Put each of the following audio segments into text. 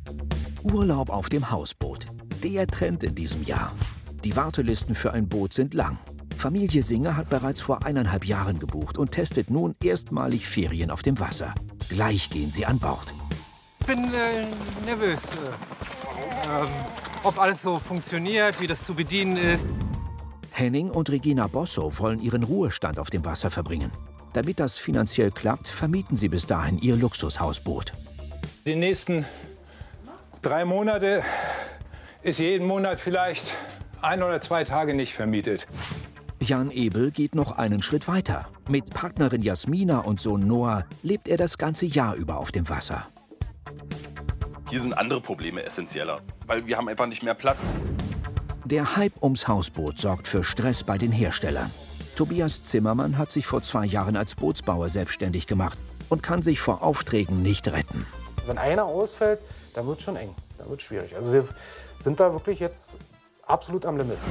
Urlaub auf dem Hausboot. Der Trend in diesem Jahr. Die Wartelisten für ein Boot sind lang. Familie Singer hat bereits vor 1,5 Jahren gebucht und testet nun erstmalig Ferien auf dem Wasser. Gleich gehen sie an Bord. Ich bin nervös, ob alles so funktioniert, wie das zu bedienen ist. Henning und Regina Bosso wollen ihren Ruhestand auf dem Wasser verbringen. Damit das finanziell klappt, vermieten sie bis dahin ihr Luxushausboot. Die nächsten 3 Monate ist jeden Monat vielleicht 1 oder 2 Tage nicht vermietet. Jan Ebel geht noch einen Schritt weiter. Mit Partnerin Jasmina und Sohn Noah lebt er das ganze Jahr über auf dem Wasser. Hier sind andere Probleme essentieller, weil wir haben einfach nicht mehr Platz. Der Hype ums Hausboot sorgt für Stress bei den Herstellern. Tobias Zimmermann hat sich vor 2 Jahren als Bootsbauer selbstständig gemacht und kann sich vor Aufträgen nicht retten. Wenn einer ausfällt, dann wird es schon eng, dann wird es schwierig. Also wir sind da wirklich jetzt absolut am Limit.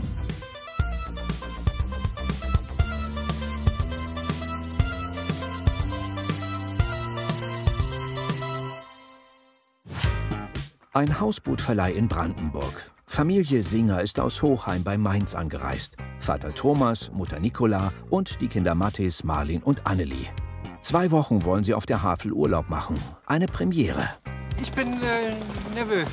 Ein Hausbootverleih in Brandenburg. Familie Singer ist aus Hochheim bei Mainz angereist. Vater Thomas, Mutter Nicola und die Kinder Mathis, Marlin und Annelie. 2 Wochen wollen sie auf der Havel Urlaub machen. Eine Premiere. Ich bin nervös,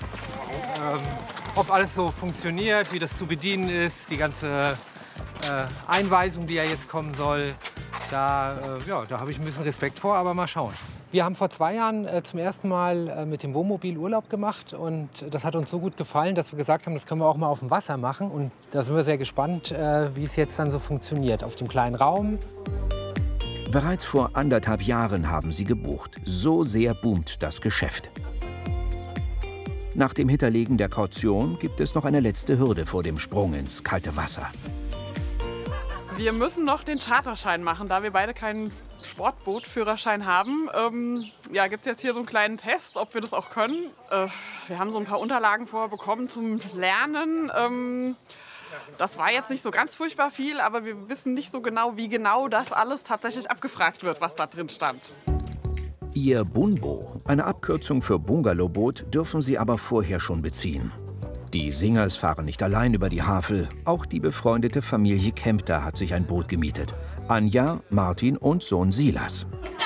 ob alles so funktioniert, wie das zu bedienen ist, die ganze Einweisung, die ja jetzt kommen soll. Da habe ich ein bisschen Respekt vor, aber mal schauen. Wir haben vor 2 Jahren zum ersten Mal mit dem Wohnmobil Urlaub gemacht und das hat uns so gut gefallen, dass wir gesagt haben, das können wir auch mal auf dem Wasser machen. Und da sind wir sehr gespannt, wie es jetzt dann so funktioniert auf dem kleinen Raum. Bereits vor 1,5 Jahren haben sie gebucht. So sehr boomt das Geschäft. Nach dem Hinterlegen der Kaution gibt es noch eine letzte Hürde vor dem Sprung ins kalte Wasser. Wir müssen noch den Charterschein machen, da wir beide keinen Sportbootführerschein haben. Gibt es jetzt hier so einen kleinen Test, ob wir das auch können. Wir haben so ein paar Unterlagen vorher bekommen zum Lernen. Das war jetzt nicht so ganz furchtbar viel, aber wir wissen nicht so genau, wie genau das alles tatsächlich abgefragt wird, was da drin stand. Ihr Bunbo, eine Abkürzung für Bungalowboot, dürfen sie aber vorher schon beziehen. Die Singers fahren nicht allein über die Havel. Auch die befreundete Familie Kempter hat sich ein Boot gemietet. Anja, Martin und Sohn Silas.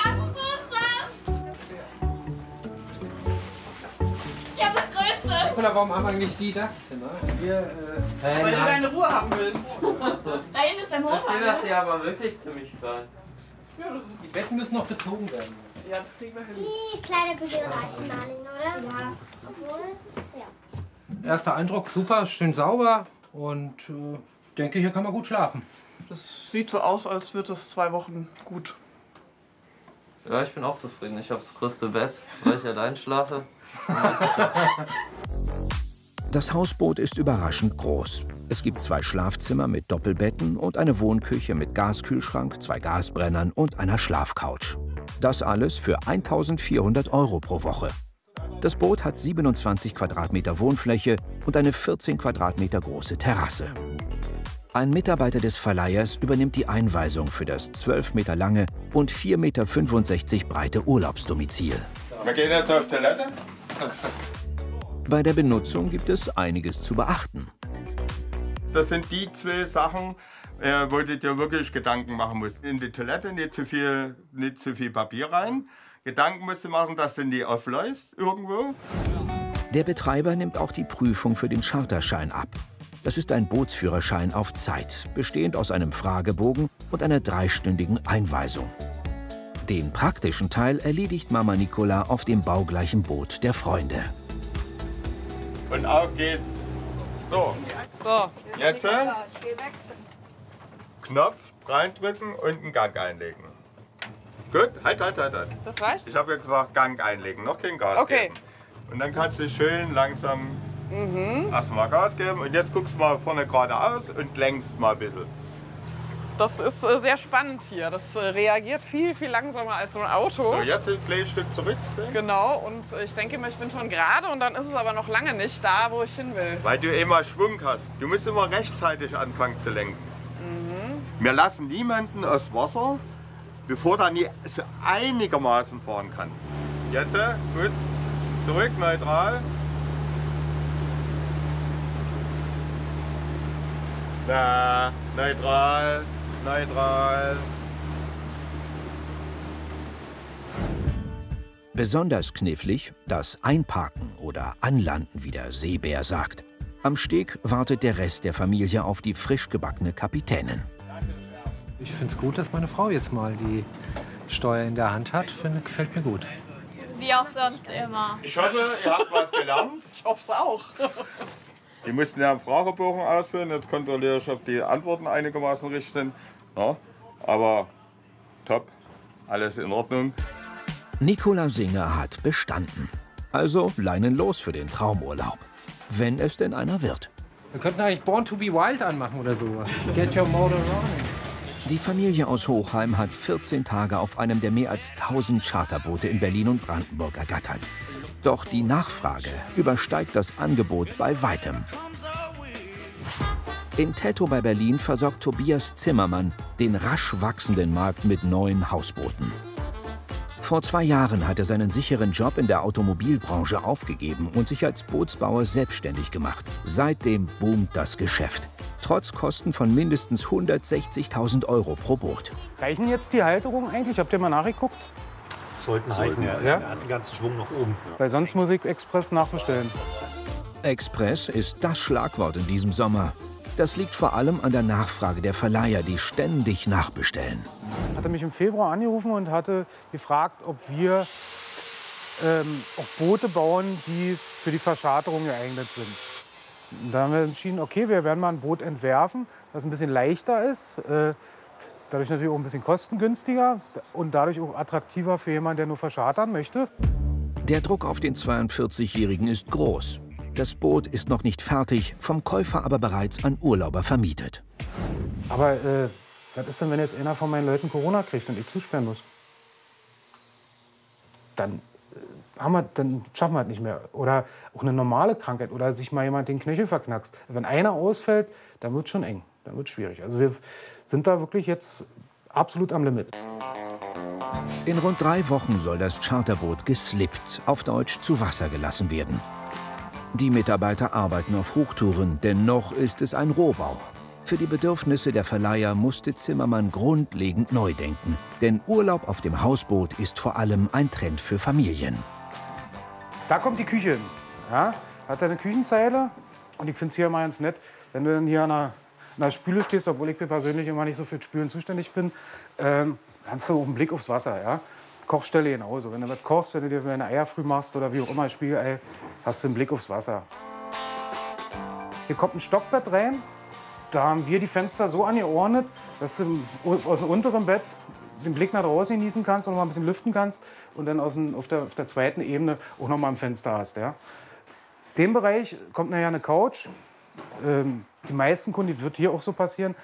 Ja, das Größte. Oder warum haben eigentlich die das Zimmer? Weil du deine Ruhe haben willst. Da hinten ist dein Hochhaus. Das ist ja aber wirklich ziemlich klein. Ja, die Betten müssen noch bezogen werden. Ja, das kriegen wir hin. Die kleine Bügel reichen, Marlin, oder? Ja. Obwohl, ja. Erster Eindruck, super, schön sauber und ich denke, hier kann man gut schlafen. Das sieht so aus, als wird es 2 Wochen gut. Ja, ich bin auch zufrieden. Ich habe das größte Bett, weil ich allein schlafe. Das Hausboot ist überraschend groß. Es gibt 2 Schlafzimmer mit Doppelbetten und eine Wohnküche mit Gaskühlschrank, 2 Gasbrennern und einer Schlafcouch. Das alles für 1.400 € pro Woche. Das Boot hat 27 Quadratmeter Wohnfläche und eine 14 Quadratmeter große Terrasse. Ein Mitarbeiter des Verleihers übernimmt die Einweisung für das 12 Meter lange und 4,65 Meter breite Urlaubsdomizil. Wir gehen jetzt auf Toilette. Bei der Benutzung gibt es einiges zu beachten. Das sind die 2 Sachen, wo du dir wirklich Gedanken machen musst. In die Toilette nicht zu viel Papier rein. Gedanken musst du machen, dass du nie aufläufst irgendwo. Der Betreiber nimmt auch die Prüfung für den Charterschein ab. Das ist ein Bootsführerschein auf Zeit, bestehend aus einem Fragebogen und einer 3-stündigen Einweisung. Den praktischen Teil erledigt Mama Nicola auf dem baugleichen Boot der Freunde. Und auf geht's. So, jetzt Knopf reindrücken und einen Gang einlegen. Gut, halt. Das reicht? Ich habe ja gesagt, Gang einlegen, noch kein Gas geben. Und dann kannst du schön langsam erstmal Gas geben. Und jetzt guckst du mal vorne geradeaus und lenkst mal ein bisschen. Das ist sehr spannend hier. Das reagiert viel, viel langsamer als so ein Auto. So, jetzt ein kleines Stück zurück. Genau, und ich denke immer, ich bin schon gerade und dann ist es aber noch lange nicht da, wo ich hin will. Weil du immer Schwung hast. Du musst immer rechtzeitig anfangen zu lenken. Wir lassen niemanden aufs Wasser, bevor er nie so einigermaßen fahren kann. Jetzt, gut. Zurück, neutral. Na, neutral, neutral. Besonders knifflig das Einparken oder Anlanden, wie der Seebär sagt. Am Steg wartet der Rest der Familie auf die frisch gebackene Kapitänin. Ich finde es gut, dass meine Frau jetzt mal die Steuer in der Hand hat. Gefällt mir gut. Wie auch sonst immer. Ich hoffe, ihr habt was gelernt. Ich hoffe es auch. Die mussten ja einen Fragebogen ausfüllen. Jetzt kontrolliere ich, ob die Antworten einigermaßen richtig sind. Ja, aber top, alles in Ordnung. Nicola Singer hat bestanden. Also Leinen los für den Traumurlaub. Wenn es denn einer wird. Wir könnten eigentlich Born to be Wild anmachen oder sowas. Get your motor running. Die Familie aus Hochheim hat 14 Tage auf einem der mehr als 1000 Charterboote in Berlin und Brandenburg ergattert. Doch die Nachfrage übersteigt das Angebot bei weitem. In Tettow bei Berlin versorgt Tobias Zimmermann den rasch wachsenden Markt mit neuen Hausbooten. Vor 2 Jahren hat er seinen sicheren Job in der Automobilbranche aufgegeben und sich als Bootsbauer selbstständig gemacht. Seitdem boomt das Geschäft. Trotz Kosten von mindestens 160.000 € pro Boot. Reichen jetzt die Halterungen eigentlich? Habt ihr mal nachgeguckt? Sollten reichen, ja. Er hat den ganzen Schwung nach oben. Weil sonst muss ich Express nachbestellen. Express ist das Schlagwort in diesem Sommer. Das liegt vor allem an der Nachfrage der Verleiher, die ständig nachbestellen. Hatte mich im Februar angerufen und hatte gefragt, ob wir auch Boote bauen, die für die Verscharterung geeignet sind. Und da haben wir entschieden, okay, wir werden mal ein Boot entwerfen, das ein bisschen leichter ist, dadurch natürlich auch ein bisschen kostengünstiger und dadurch auch attraktiver für jemanden, der nur verschartern möchte. Der Druck auf den 42-Jährigen ist groß. Das Boot ist noch nicht fertig, vom Käufer aber bereits an Urlauber vermietet. Aber was ist denn, wenn jetzt einer von meinen Leuten Corona kriegt und ich zusperren muss? Dann, dann schaffen wir es nicht mehr. Oder auch eine normale Krankheit oder sich mal jemand den Knöchel verknackst. Wenn einer ausfällt, dann wird es schon eng, dann wird es schwierig. Also wir sind da wirklich jetzt absolut am Limit. In rund 3 Wochen soll das Charterboot geslippt, auf Deutsch zu Wasser gelassen werden. Die Mitarbeiter arbeiten auf Hochtouren, denn noch ist es ein Rohbau. Für die Bedürfnisse der Verleiher musste Zimmermann grundlegend neu denken. Denn Urlaub auf dem Hausboot ist vor allem ein Trend für Familien. Da kommt die Küche hin. Ja? Hat eine Küchenzeile. Und ich finde es hier immer ganz nett, wenn du dann hier an der Spüle stehst, obwohl ich persönlich immer nicht so für Spülen zuständig bin, hast du auch einen Blick aufs Wasser. Ja? Kochstelle genauso. Wenn du was kochst, wenn du dir eine Eier früh machst oder wie auch immer, Spiegelei, hast du einen Blick aufs Wasser. Hier kommt ein Stockbett rein. Da haben wir die Fenster so angeordnet, dass du aus dem unteren Bett den Blick nach draußen genießen kannst und noch mal ein bisschen lüften kannst und dann auf der zweiten Ebene auch noch mal ein Fenster hast. Ja. In dem Bereich kommt nachher eine Couch. Die meisten Kunden, die wird hier auch so passieren,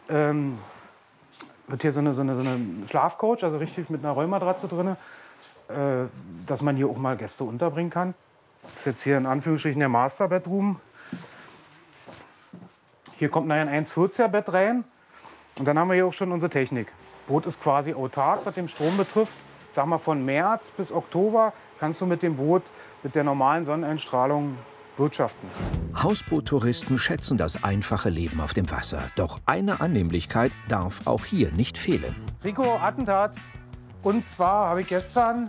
wird hier so eine Schlafcouch, also richtig mit einer Rollmatratze drin, dass man hier auch mal Gäste unterbringen kann. Das ist jetzt hier in Anführungsstrichen der Master Bedroom. Hier kommt nachher ein 1,40er Bett rein und dann haben wir hier auch schon unsere Technik. Boot ist quasi autark, was den Strom betrifft. Sag mal, von März bis Oktober kannst du mit dem Boot mit der normalen Sonneneinstrahlung wirtschaften. Hausboottouristen schätzen das einfache Leben auf dem Wasser. Doch eine Annehmlichkeit darf auch hier nicht fehlen. Rico, Attentat. Und zwar habe ich gestern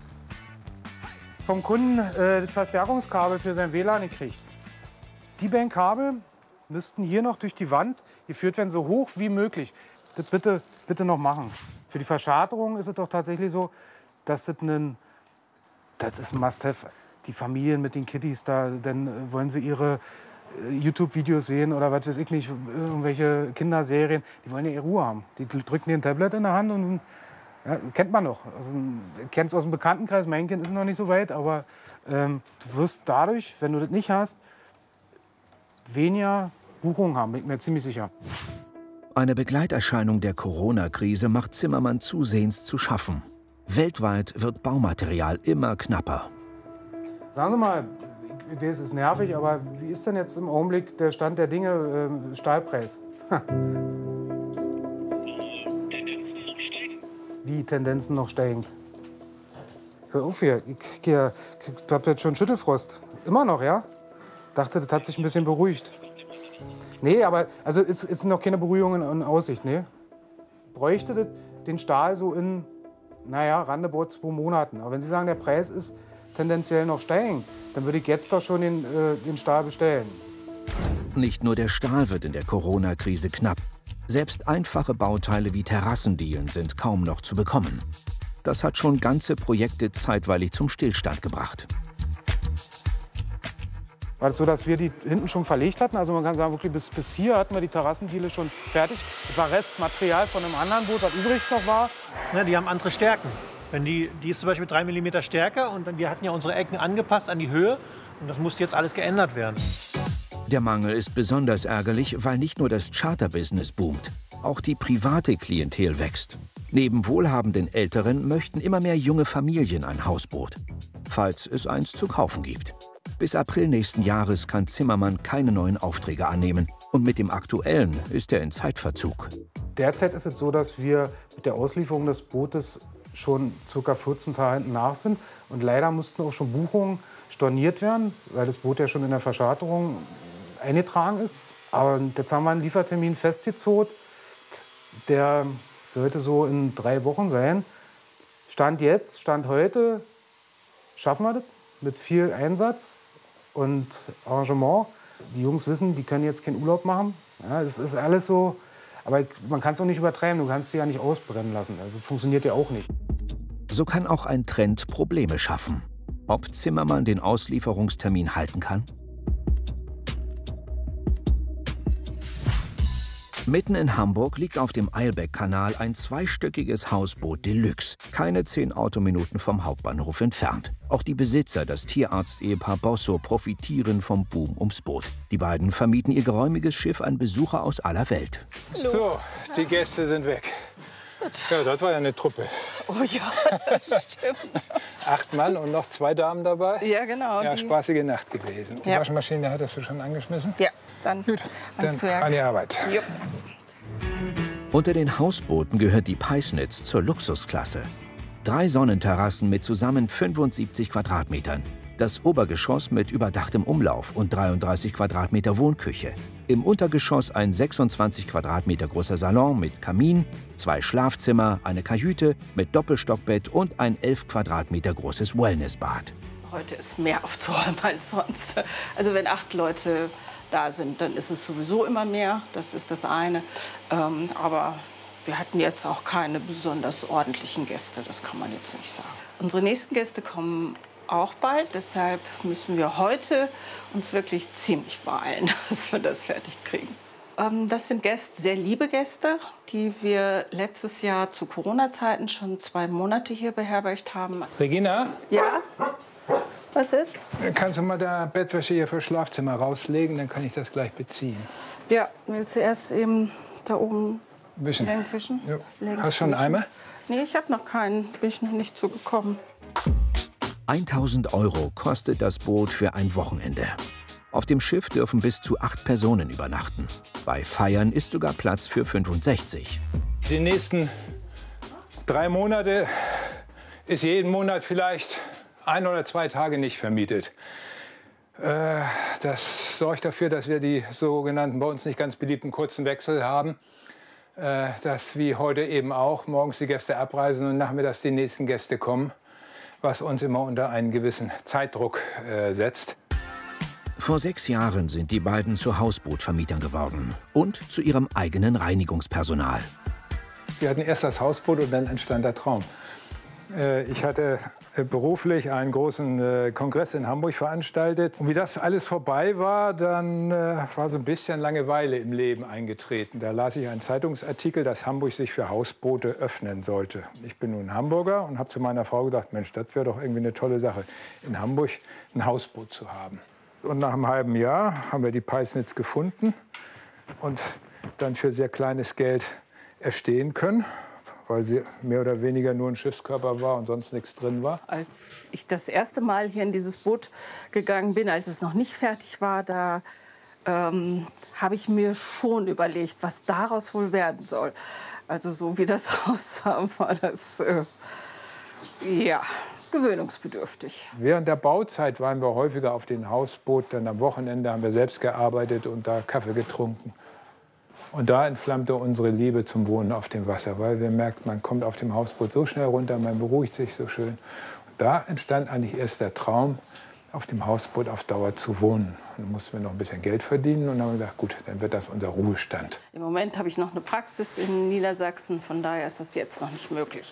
vom Kunden das Verstärkungskabel für sein WLAN gekriegt. Die beiden Kabel müssten hier noch durch die Wand geführt werden, so hoch wie möglich. Das bitte noch machen. Für die Verscharterung ist es doch tatsächlich so, dass das ist ein Must-have. Die Familien mit den Kiddies, dann wollen sie ihre YouTube-Videos sehen oder was weiß ich nicht, irgendwelche Kinderserien. Die wollen ja ihre Ruhe haben. Die drücken dir ein Tablet in der Hand und ja, kennt man noch. Also, kennst aus dem Bekanntenkreis, mein Kind ist noch nicht so weit, aber du wirst dadurch, wenn du das nicht hast, weniger Buchungen haben, bin ich mir ziemlich sicher. Eine Begleiterscheinung der Corona-Krise macht Zimmermann zusehends zu schaffen. Weltweit wird Baumaterial immer knapper. Sagen Sie mal, ich weiß, es ist nervig, aber wie ist denn jetzt im Augenblick der Stand der Dinge, Stahlpreis? Wie Tendenzen noch steigend? Ich Hör auf hier, ich hab jetzt schon Schüttelfrost. Immer noch, ja? Dachte, das hat sich ein bisschen beruhigt. Nee, aber also es ist noch keine Beruhigung in Aussicht, ne? Bräuchte das den Stahl so in, naja, roundabout 2 Monaten. Aber wenn Sie sagen, der Preis ist tendenziell noch steigend, dann würde ich jetzt doch schon den Stahl bestellen. Nicht nur der Stahl wird in der Corona-Krise knapp. Selbst einfache Bauteile wie Terrassendielen sind kaum noch zu bekommen. Das hat schon ganze Projekte zeitweilig zum Stillstand gebracht. War es so, dass wir die hinten schon verlegt hatten? Also man kann sagen, wirklich bis hier hatten wir die Terrassendiele schon fertig. Das war Restmaterial von einem anderen Boot, was übrig noch war. Ja, die haben andere Stärken. Die ist zum Beispiel 3 mm stärker und wir hatten ja unsere Ecken angepasst an die Höhe. Und das musste jetzt alles geändert werden. Der Mangel ist besonders ärgerlich, weil nicht nur das Charterbusiness boomt. Auch die private Klientel wächst. Neben wohlhabenden Älteren möchten immer mehr junge Familien ein Hausboot. Falls es eins zu kaufen gibt. Bis April nächsten Jahres kann Zimmermann keine neuen Aufträge annehmen. Und mit dem aktuellen ist er in Zeitverzug. Derzeit ist es so, dass wir mit der Auslieferung des Bootes schon ca. 14 Tage hinten nach sind. Und leider mussten auch schon Buchungen storniert werden, weil das Boot ja schon in der Verscharterung eingetragen ist. Aber jetzt haben wir einen Liefertermin festgezogen. Der sollte so in 3 Wochen sein. Stand heute, schaffen wir das mit viel Einsatz und Engagement. Die Jungs wissen, die können jetzt keinen Urlaub machen. Ja, es ist alles so, aber man kann es auch nicht übertreiben. Du kannst sie ja nicht ausbrennen lassen. Also das funktioniert ja auch nicht. So kann auch ein Trend Probleme schaffen. Ob Zimmermann den Auslieferungstermin halten kann? Mitten in Hamburg liegt auf dem Eilbeck-Kanal ein zweistöckiges Hausboot Deluxe, keine 10 Autominuten vom Hauptbahnhof entfernt. Auch die Besitzer, das Tierarzt-Ehepaar Bosso, profitieren vom Boom ums Boot. Die beiden vermieten ihr geräumiges Schiff an Besucher aus aller Welt. Hallo. So, die Gäste sind weg. Ja, das war ja eine Truppe. Oh ja, stimmt. 8 Mann und noch 2 Damen dabei. Ja, genau. Ja, spaßige Nacht gewesen. Die Waschmaschine hattest du schon angeschmissen? Ja, dann gut. Dann an die Arbeit. Jupp. Unter den Hausbooten gehört die Peisnitz zur Luxusklasse. 3 Sonnenterrassen mit zusammen 75 Quadratmetern. Das Obergeschoss mit überdachtem Umlauf und 33 Quadratmeter Wohnküche. Im Untergeschoss ein 26 Quadratmeter großer Salon mit Kamin, 2 Schlafzimmer, eine Kajüte mit Doppelstockbett und ein 11 Quadratmeter großes Wellnessbad. Heute ist mehr aufzuräumen als sonst. Also wenn 8 Leute da sind, dann ist es sowieso immer mehr. Das ist das eine. Aber wir hatten jetzt auch keine besonders ordentlichen Gäste. Das kann man jetzt nicht sagen. Unsere nächsten Gäste kommen auch bald. Deshalb müssen wir heute uns wirklich ziemlich beeilen, dass wir das fertig kriegen. Das sind Gäste, sehr liebe Gäste, die wir letztes Jahr zu Corona-Zeiten schon 2 Monate hier beherbergt haben. Regina? Ja? Was ist? Kannst du mal da Bettwäsche hier fürs Schlafzimmer rauslegen? Dann kann ich das gleich beziehen. Ja, willst du erst eben da oben wischen? Ja. Hast du schon einen Eimer? Nee, ich habe noch keinen. Bin ich noch nicht zugekommen. 1.000 € kostet das Boot für ein Wochenende. Auf dem Schiff dürfen bis zu 8 Personen übernachten. Bei Feiern ist sogar Platz für 65. Die nächsten 3 Monate ist jeden Monat vielleicht 1 oder 2 Tage nicht vermietet. Das sorgt dafür, dass wir die sogenannten, bei uns nicht ganz beliebten kurzen Wechsel haben. Dass wie heute eben auch morgens die Gäste abreisen und nachmittags die nächsten Gäste kommen, was uns immer unter einen gewissen Zeitdruck setzt. Vor 6 Jahren sind die beiden zu Hausbootvermietern geworden und zu ihrem eigenen Reinigungspersonal. Wir hatten erst das Hausboot und dann entstand der Traum. Ich hatte beruflich einen großen Kongress in Hamburg veranstaltet. Und wie das alles vorbei war, dann war so ein bisschen Langeweile im Leben eingetreten. Da las ich einen Zeitungsartikel, dass Hamburg sich für Hausboote öffnen sollte. Ich bin nun Hamburger und habe zu meiner Frau gedacht, Mensch, das wäre doch irgendwie eine tolle Sache, in Hamburg ein Hausboot zu haben. Und nach einem halben Jahr haben wir die Peisnitz gefunden und dann für sehr kleines Geld erstehen können, weil sie mehr oder weniger nur ein Schiffskörper war und sonst nichts drin war. Als ich das erste Mal hier in dieses Boot gegangen bin, als es noch nicht fertig war, da habe ich mir schon überlegt, was daraus wohl werden soll. Also so wie das aussah, war das, ja, gewöhnungsbedürftig. Während der Bauzeit waren wir häufiger auf dem Hausboot. Dann am Wochenende haben wir selbst gearbeitet und da Kaffee getrunken. Und da entflammte unsere Liebe zum Wohnen auf dem Wasser, weil wir merkten, man kommt auf dem Hausboot so schnell runter, man beruhigt sich so schön. Und da entstand eigentlich erst der Traum, auf dem Hausboot auf Dauer zu wohnen. Und dann mussten wir noch ein bisschen Geld verdienen und dann haben wir gedacht, gut, dann wird das unser Ruhestand. Im Moment habe ich noch eine Praxis in Niedersachsen, von daher ist das jetzt noch nicht möglich.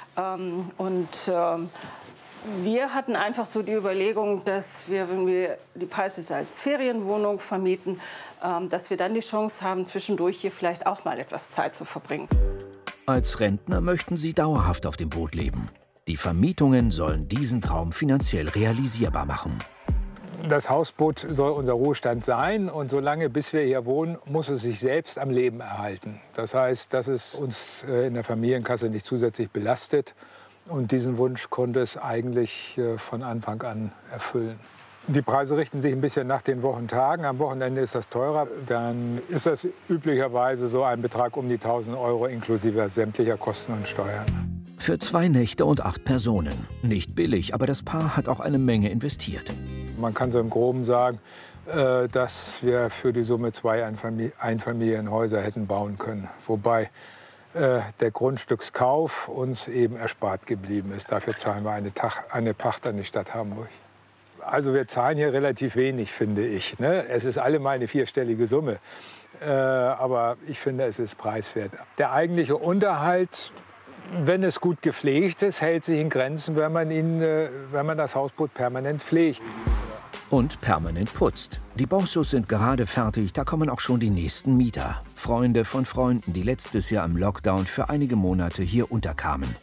Wir hatten einfach so die Überlegung, dass wir, wenn wir die Peisnitz als Ferienwohnung vermieten, dass wir dann die Chance haben, zwischendurch hier vielleicht auch mal etwas Zeit zu verbringen. Als Rentner möchten sie dauerhaft auf dem Boot leben. Die Vermietungen sollen diesen Traum finanziell realisierbar machen. Das Hausboot soll unser Ruhestand sein und solange bis wir hier wohnen, muss es sich selbst am Leben erhalten. Das heißt, dass es uns in der Familienkasse nicht zusätzlich belastet. Und diesen Wunsch konnte es eigentlich von Anfang an erfüllen. Die Preise richten sich ein bisschen nach den Wochentagen. Am Wochenende ist das teurer. Dann ist das üblicherweise so ein Betrag um die 1.000 € inklusive sämtlicher Kosten und Steuern. Für 2 Nächte und 8 Personen. Nicht billig, aber das Paar hat auch eine Menge investiert. Man kann so im Groben sagen, dass wir für die Summe 2 Einfamilienhäuser hätten bauen können. Wobei der Grundstückskauf uns eben erspart geblieben ist. Dafür zahlen wir eine Pacht an die Stadt Hamburg. Also wir zahlen hier relativ wenig, finde ich. Ne? Es ist allemal eine 4-stellige Summe. Aber ich finde, es ist preiswert. Der eigentliche Unterhalt, wenn es gut gepflegt ist, hält sich in Grenzen, wenn man das Hausboot permanent pflegt. Und permanent putzt. Die Bossos sind gerade fertig, da kommen auch schon die nächsten Mieter. Freunde von Freunden, die letztes Jahr im Lockdown für einige Monate hier unterkamen.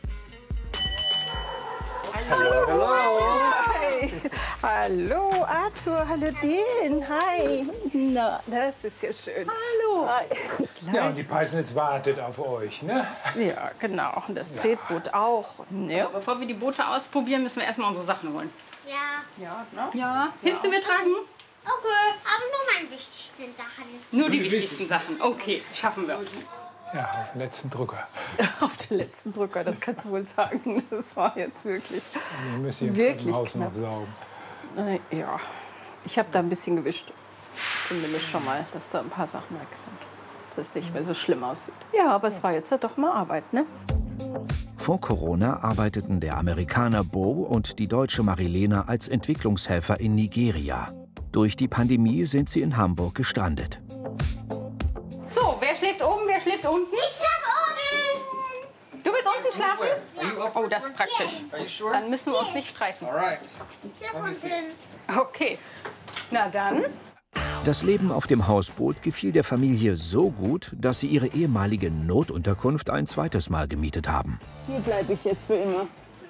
Hallo, hallo. Hi. Hallo, Arthur, hallo Dean, hi. Na, das ist ja schön. Hallo. Hi. Ja, und die Peisnitz wartet auf euch, ne? Ja, genau. Und das Tretboot auch. Ja. Aber bevor wir die Boote ausprobieren, müssen wir erstmal unsere Sachen holen. Ja. Ja, ne? Ja. Hilfst du mir tragen? Okay, aber nur meine wichtigsten Sachen. Nur die wichtigsten Sachen. Okay, schaffen wir. Ja, auf den letzten Drücker. Auf den letzten Drücker, das kannst du wohl sagen. Das war jetzt wirklich, Wir müssen hier wirklich im Haus knapp. noch saugen. Ja, ich habe da ein bisschen gewischt. Zumindest schon mal, dass da ein paar Sachen weg sind. Dass es nicht mehr so schlimm aussieht. Ja, aber es war jetzt doch mal Arbeit, ne? Vor Corona arbeiteten der Amerikaner Bo und die deutsche Marilena als Entwicklungshelfer in Nigeria. Durch die Pandemie sind sie in Hamburg gestrandet. So, wer schläft oben, wer schläft unten? Ich schlaf oben. Du willst unten schlafen? Oh, das ist praktisch. Dann müssen wir uns nicht streiten. Ich schlaf unten. Okay. Na dann. Das Leben auf dem Hausboot gefiel der Familie so gut, dass sie ihre ehemalige Notunterkunft ein zweites Mal gemietet haben. Hier bleibe ich jetzt für immer.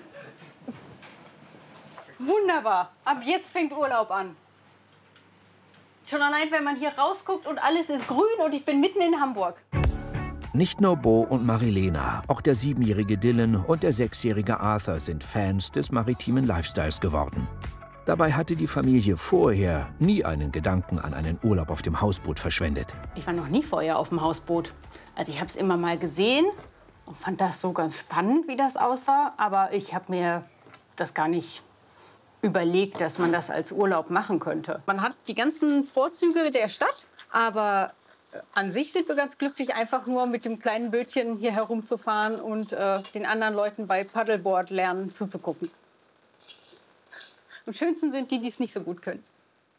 Wunderbar. Ab jetzt fängt Urlaub an. Schon allein, wenn man hier rausguckt und alles ist grün und ich bin mitten in Hamburg. Nicht nur Bo und Marilena, auch der 7-jährige Dylan und der 6-jährige Arthur sind Fans des maritimen Lifestyles geworden. Dabei hatte die Familie vorher nie einen Gedanken an einen Urlaub auf dem Hausboot verschwendet. Ich war noch nie vorher auf dem Hausboot. Also ich habe es immer mal gesehen und fand das so ganz spannend, wie das aussah. Aber ich habe mir das gar nicht überlegt, dass man das als Urlaub machen könnte. Man hat die ganzen Vorzüge der Stadt, aber an sich sind wir ganz glücklich, einfach nur mit dem kleinen Bötchen hier herumzufahren und den anderen Leuten bei Paddleboard lernen zuzugucken. Am schönsten sind die, die es nicht so gut können.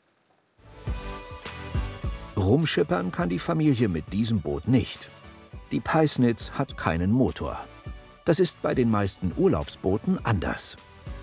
Rumschippern kann die Familie mit diesem Boot nicht. Die Peisnitz hat keinen Motor. Das ist bei den meisten Urlaubsbooten anders.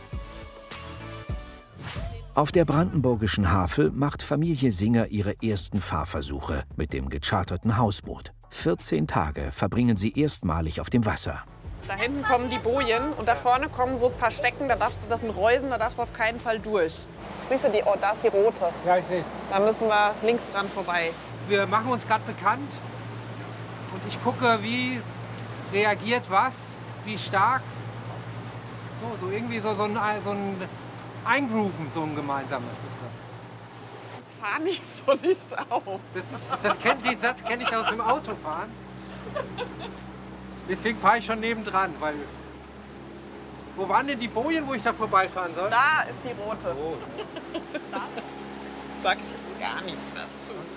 Auf der brandenburgischen Havel macht Familie Singer ihre ersten Fahrversuche mit dem gecharterten Hausboot. 14 Tage verbringen sie erstmalig auf dem Wasser. Da hinten kommen die Bojen und da vorne kommen so ein paar Stecken, das sind Reusen, da darfst du auf keinen Fall durch. Siehst du, da ist die rote. Ja, ich sehe. Da müssen wir links dran vorbei. Wir machen uns gerade bekannt und ich gucke, wie reagiert was, wie stark. So irgendwie so ein Eingrooven, so ein gemeinsames ist das. Fahr nicht so dicht auf. Den Satz kenne ich aus dem Autofahren. Deswegen fahre ich schon nebendran, weil Wo waren denn die Bojen, wo ich da vorbeifahren soll? Da ist die rote. Oh. Da sag ich jetzt gar nichts dazu.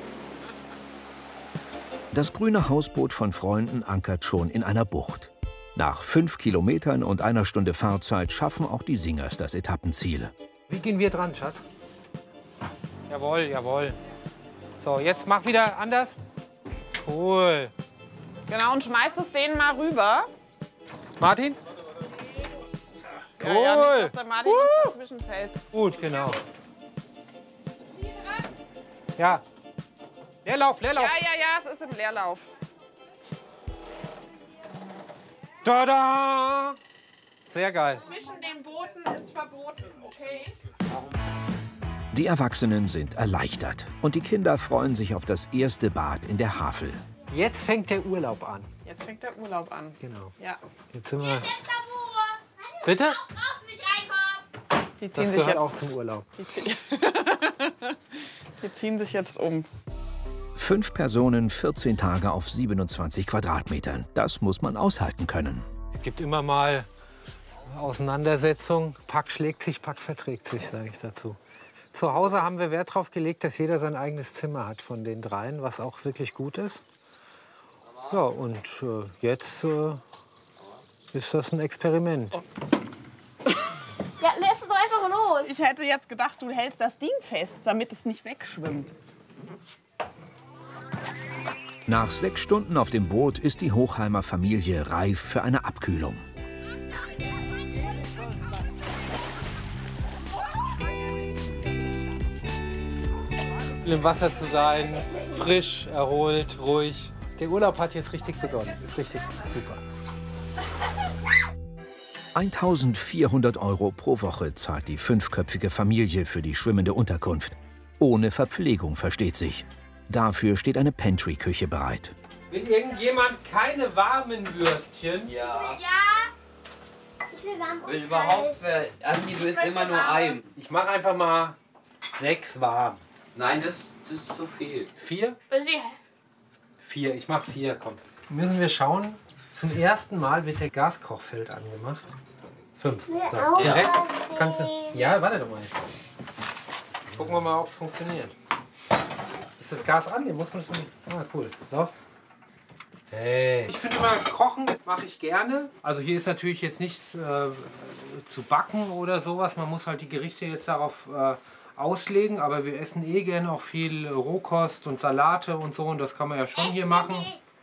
Das grüne Hausboot von Freunden ankert schon in einer Bucht. Nach 5 Kilometern und einer Stunde Fahrzeit schaffen auch die Singers das Etappenziel. Wie gehen wir dran, Schatz? Jawohl, jawohl. So, jetzt mach wieder anders. Cool. Genau, und schmeißt es denen mal rüber. Martin? Ja, Cool. ja, nicht, dass der Martin uns dazwischen fällt. Gut, genau. Ja. Leerlauf, Leerlauf. Ja, ja, ja, es ist im Leerlauf. Tada! Sehr geil. Zwischen den Booten ist verboten, okay? Die Erwachsenen sind erleichtert und die Kinder freuen sich auf das erste Bad in der Havel. Jetzt fängt der Urlaub an. Jetzt fängt der Urlaub an. Genau. Ja. Jetzt sind wir... Bitte? Die ziehen Das sich gehört jetzt auch zum Urlaub. Die ziehen sich jetzt um. 5 Personen, 14 Tage auf 27 Quadratmetern. Das muss man aushalten können. Es gibt immer mal Auseinandersetzungen. Pack schlägt sich, Pack verträgt sich, sage ich dazu. Zu Hause haben wir Wert darauf gelegt, dass jeder sein eigenes Zimmer hat von den dreien, was auch wirklich gut ist. Ja, und jetzt ist das ein Experiment. Ja, lässt doch einfach los. Ich hätte jetzt gedacht, du hältst das Ding fest, damit es nicht wegschwimmt. Nach 6 Stunden auf dem Boot ist die Hochheimer Familie reif für eine Abkühlung. Im Wasser zu sein, frisch, erholt, ruhig. Der Urlaub hat jetzt richtig begonnen. Ist richtig super. 1.400 € pro Woche zahlt die 5-köpfige Familie für die schwimmende Unterkunft. Ohne Verpflegung, versteht sich. Dafür steht eine Pantry-Küche bereit. Will irgendjemand keine warmen Würstchen? Ja. Ich will warm Will überhaupt wer? Andi, du isst immer nur ein. Ich mache einfach mal 6 warm. Nein, das ist zu viel. 4? 4, ich mache 4, komm. Müssen wir schauen. Zum ersten Mal wird der Gaskochfeld angemacht. 5. So. Den Rest kannst du... Ja, warte doch mal. Gucken wir mal, ob es funktioniert. Ist das Gas an? Den muss man das nicht... Ah, cool. So. Hey. Ich finde immer, Kochen mache ich gerne. Also hier ist natürlich jetzt nichts zu backen oder sowas. Man muss halt die Gerichte jetzt darauf auslegen. Aber wir essen eh gerne auch viel Rohkost und Salate und so. Und das kann man ja schon hier machen.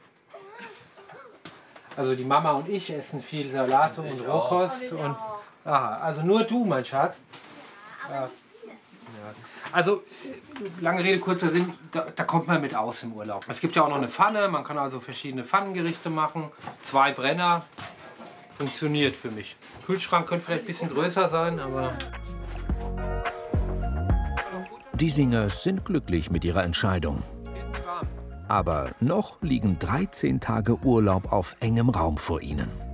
Also die Mama und ich essen viel Salate und Rohkost. Und, aha, also nur du, mein Schatz. Ja. Also, lange Rede, kurzer Sinn, da kommt man mit aus im Urlaub. Es gibt ja auch noch eine Pfanne, man kann also verschiedene Pfannengerichte machen. 2 Brenner, funktioniert für mich. Kühlschrank könnte vielleicht ein bisschen größer sein, aber... Die Singers sind glücklich mit ihrer Entscheidung. Aber noch liegen 13 Tage Urlaub auf engem Raum vor ihnen.